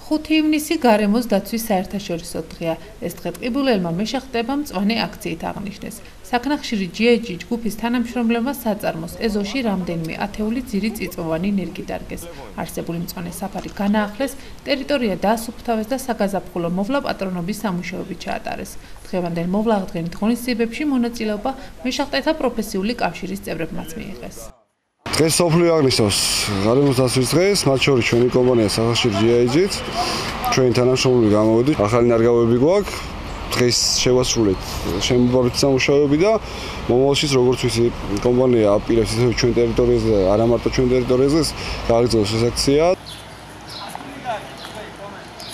5 ივნისი გარემოს დაცვის საერთაშორისო დღეა. ეს დღე ტყიბულელმა მეშახტებამ მწვანე აქციით აღნიშნეს. საქნახშირი GIG ჯგუფის თანამშრომლებმა საწარმოს ეზოში რამდენიმე ათეული ძირი წიწვოვანი ნერგი დარგეს. არსებული მწვანე საფარი განაახლეს, ტერიტორია დაასუფთავეს და საგაზაფხულო მოვლა პატრონობის სამუშაოები ჩაატარეს. დღევანდელ მოვლა-აღდგენით ღონისძიებებში მონაწილეობა მეშახტეთა პროფესიული კავშირის წევრებმაც მიიღეს. დღეს სოფლიო აღნიშნავს გარემოს დაცვის დღეს, მათ შორის ჩვენი კომპანია საქნახშირი GIG-ც, ჩვენი თანამშრომლები გამოვიდით, ახალი ნარგავები გვაქვს. დღეს შევასრულეთ შემოგვარებით სამუშაოები და მომავალშიც როგორც ვიცი კომპანია აპირებს ჩვენ ტერიტორიაზე და არა მარტო ჩვენ ტერიტორიაზე გაგრძელოს ეს აქცია.